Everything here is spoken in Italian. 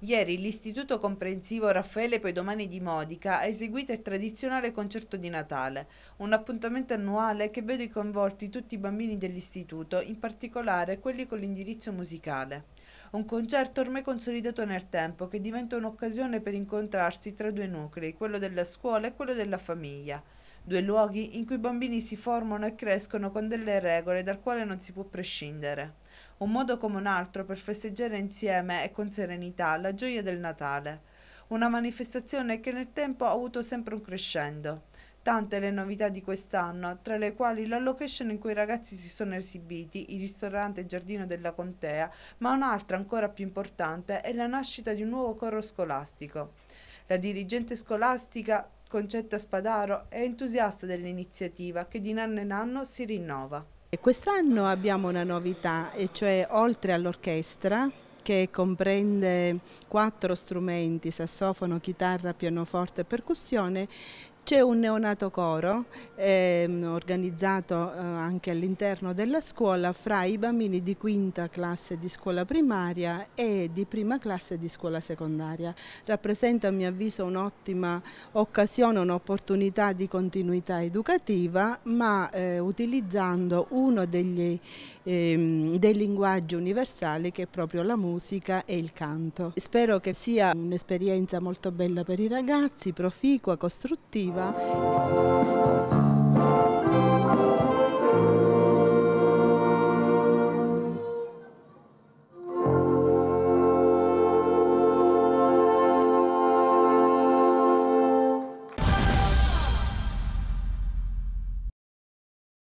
Ieri l'Istituto Comprensivo Raffaele Poi di Modica ha eseguito il tradizionale concerto di Natale, un appuntamento annuale che vede coinvolti tutti i bambini dell'istituto, in particolare quelli con l'indirizzo musicale. Un concerto ormai consolidato nel tempo che diventa un'occasione per incontrarsi tra due nuclei, quello della scuola e quello della famiglia. Due luoghi in cui i bambini si formano e crescono con delle regole dal quale non si può prescindere. Un modo come un altro per festeggiare insieme e con serenità la gioia del Natale. Una manifestazione che nel tempo ha avuto sempre un crescendo. Tante le novità di quest'anno, tra le quali la location in cui i ragazzi si sono esibiti, il ristorante Giardino della Contea, ma un'altra ancora più importante è la nascita di un nuovo coro scolastico. La dirigente scolastica Concetta Spadaro è entusiasta dell'iniziativa che di anno in anno si rinnova. E quest'anno abbiamo una novità, e cioè oltre all'orchestra che comprende 4 strumenti, sassofono, chitarra, pianoforte e percussione, c'è un neonato coro organizzato anche all'interno della scuola fra i bambini di quinta classe di scuola primaria e di prima classe di scuola secondaria. Rappresenta a mio avviso un'ottima occasione, un'opportunità di continuità educativa, ma utilizzando uno dei linguaggi universali che è proprio la musica e il canto. Spero che sia un'esperienza molto bella per i ragazzi, proficua, costruttiva.